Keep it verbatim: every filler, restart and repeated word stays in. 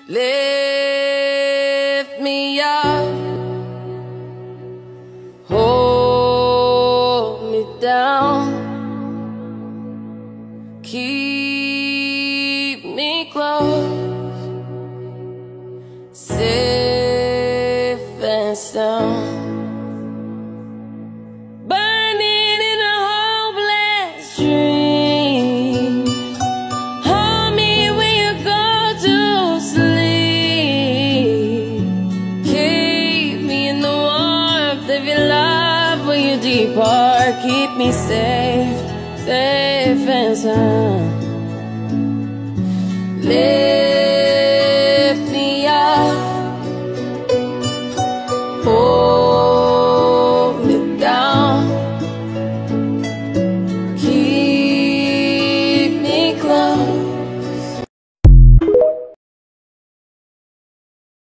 Lift me up, hold me down, keep me close, safe and sound. Burning in a hopeless dream, hold me when you go to sleep. Keep me in the warmth of your love when you depart. Keep me safe, safe and sound. Live